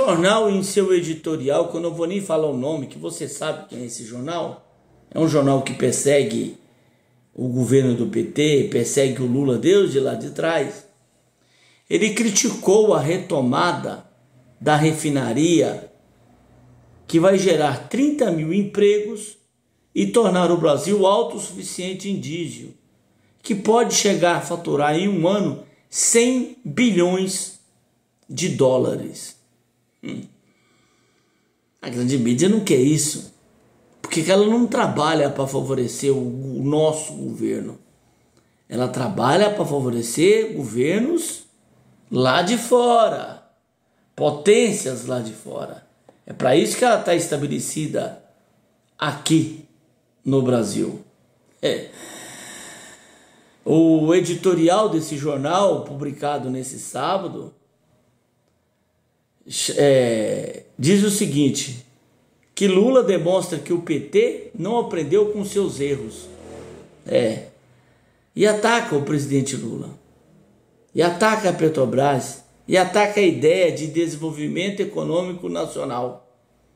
jornal, em seu editorial, que eu não vou nem falar o nome, que você sabe quem é esse jornal, é um jornal que persegue o governo do PT, persegue o Lula desde lá de trás. Ele criticou a retomada da refinaria, que vai gerar 30 mil empregos e tornar o Brasil autossuficiente em diesel, que pode chegar a faturar em um ano 100 bilhões de dólares. A grande mídia não quer isso, porque ela não trabalha para favorecer o nosso governo. Ela trabalha para favorecer governos lá de fora, potências lá de fora. É para isso que ela está estabelecida aqui no Brasil. O editorial desse jornal, publicado nesse sábado, diz o seguinte, que Lula demonstra que o PT não aprendeu com seus erros. E ataca o presidente Lula. E ataca a Petrobras. E ataca a ideia de desenvolvimento econômico nacional.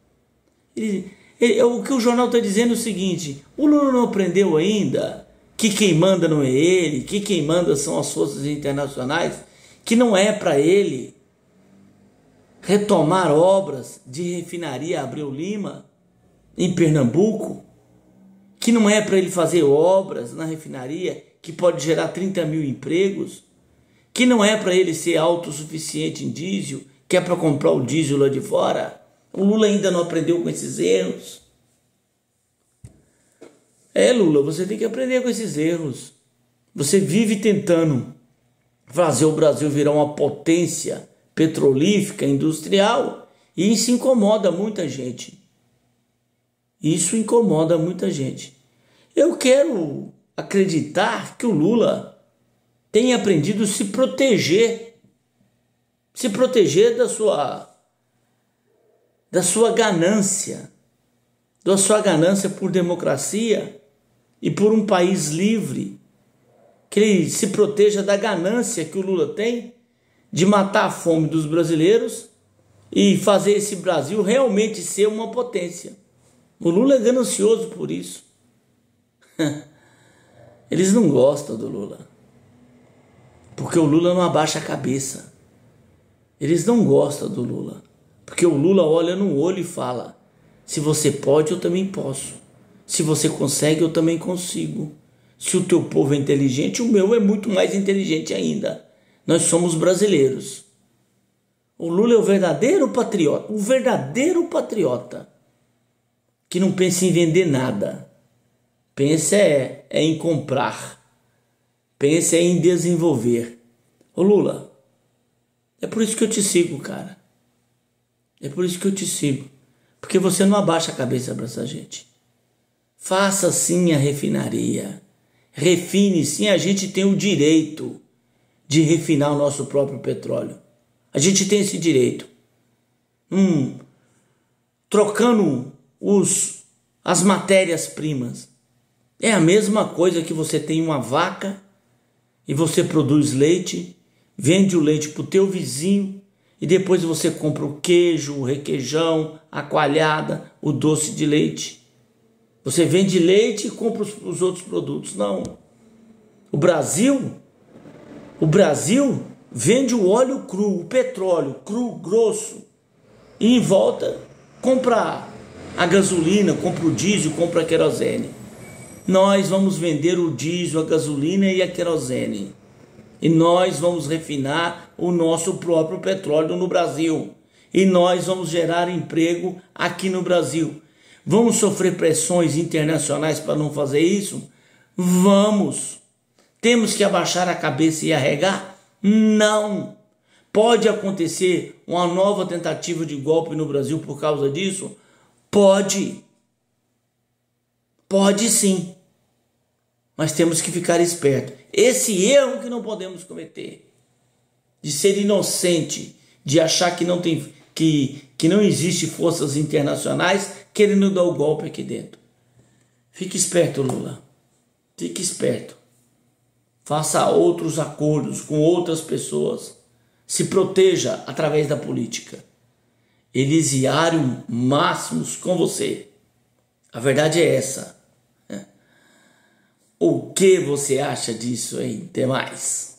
O que o jornal está dizendo é o seguinte, o Lula não aprendeu ainda que quem manda não é ele, que quem manda são as forças internacionais, que não é para ele retomar obras de refinaria Abreu Lima, em Pernambuco, que não é para ele fazer obras na refinaria que pode gerar 30 mil empregos, que não é para ele ser autossuficiente em diesel, que é para comprar o diesel lá de fora. O Lula ainda não aprendeu com esses erros. Lula, você tem que aprender com esses erros. Você vive tentando fazer o Brasil virar uma potência petrolífera, industrial, e isso incomoda muita gente. Isso incomoda muita gente. Eu quero acreditar que o Lula tem aprendido a se proteger da sua ganância por democracia e por um país livre, que ele se proteja da ganância que o Lula tem de matar a fome dos brasileiros e fazer esse Brasil realmente ser uma potência. O Lula é ganancioso por isso. Eles não gostam do Lula, porque o Lula não abaixa a cabeça. Eles não gostam do Lula, porque o Lula olha no olho e fala, se você pode, eu também posso. Se você consegue, eu também consigo. Se o teu povo é inteligente, o meu é muito mais inteligente ainda. Nós somos brasileiros. O Lula é o verdadeiro patriota, que não pensa em vender nada. Pensa em comprar. Pensa em desenvolver. Ô Lula, é por isso que eu te sigo, cara. É por isso que eu te sigo. Porque você não abaixa a cabeça para essa gente. Faça sim a refinaria. Refine sim, a gente tem o direito de refinar o nosso próprio petróleo. A gente tem esse direito. Trocando as matérias-primas. É a mesma coisa que você tem uma vaca e você produz leite, vende o leite para o teu vizinho e depois você compra o queijo, o requeijão, a coalhada, o doce de leite. Você vende leite e compra os outros produtos. Não. O Brasil vende o óleo cru, o petróleo cru, grosso, e em volta compra a gasolina, compra o diesel, compra a querosene. Nós vamos vender o diesel, a gasolina e a querosene. E nós vamos refinar o nosso próprio petróleo no Brasil. E nós vamos gerar emprego aqui no Brasil. Vamos sofrer pressões internacionais para não fazer isso? Vamos. Temos que abaixar a cabeça e arregar? Não. Pode acontecer uma nova tentativa de golpe no Brasil por causa disso? Pode. Pode sim. Mas temos que ficar esperto. Esse erro que não podemos cometer. De ser inocente, de achar que não existe forças internacionais querendo dar o golpe aqui dentro. Fique esperto, Lula. Fique esperto. Faça outros acordos com outras pessoas. Se proteja através da política. elisiário máximos com você. A verdade é essa. O que você acha disso, hein? Até mais.